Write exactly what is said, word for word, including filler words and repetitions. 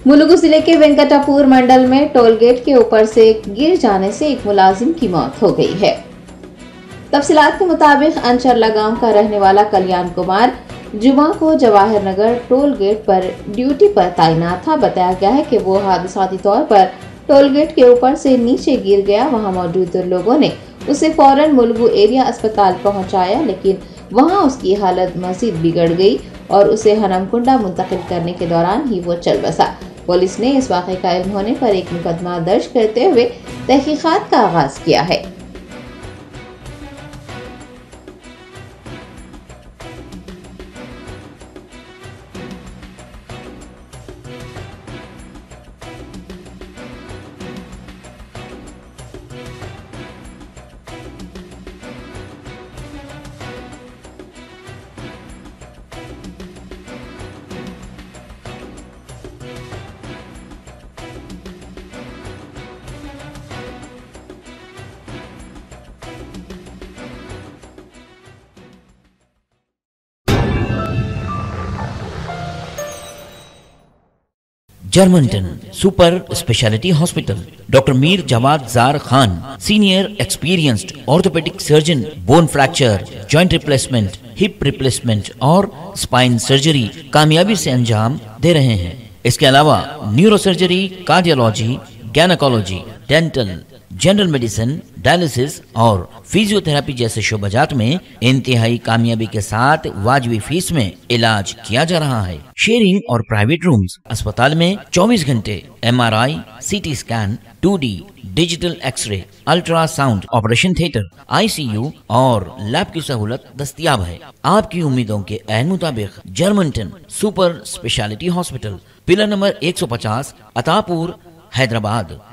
मुलुगु जिले के वेंकटापुर मंडल में टोल गेट के ऊपर से गिर जाने से एक मुलाजिम की मौत हो गई है। तफसीलात के मुताबिक अंचरला गांव का रहने वाला कल्याण कुमार जुमा को जवाहर नगर टोल गेट पर ड्यूटी पर तैनात था। बताया गया है कि वो हादसाती तौर पर टोल गेट के ऊपर से नीचे गिर गया। वहां मौजूद लोगों ने उसे फौरन मुलुगु एरिया अस्पताल पहुंचाया, लेकिन वहां उसकी हालत मजीद बिगड़ गई और उसे हनमकुंडा मुंतकिल करने के दौरान ही वो चल बसा। पुलिस ने इस वाक़े का इल्म होने पर एक मुकदमा दर्ज करते हुए तहकीकात का आगाज किया है। Germanton super speciality hospital, doctor Mir Jawad Jar Khan, senior experienced orthopaedic surgeon, bone fracture, joint replacement, hip replacement और स्पाइन सर्जरी कामयाबी से अंजाम दे रहे हैं। इसके अलावा neuro surgery, cardiology, gynaecology, dental, general medicine, dialysis और फिजियोथेरेपी जैसे शोबाजात में इंतहाई कामयाबी के साथ वाजबी फीस में इलाज किया जा रहा है। शेयरिंग और प्राइवेट रूम्स, अस्पताल में चौबीस घंटे MRI, CT scan, two D digital X ray, ultrasound, operation theatre, ICU और लैब की सहूलत दस्तयाब है। आपकी उम्मीदों के ऐन मुताबिक Germanton super speciality hospital, pillar number एक सौ पचास, अतापुर, हैदराबाद।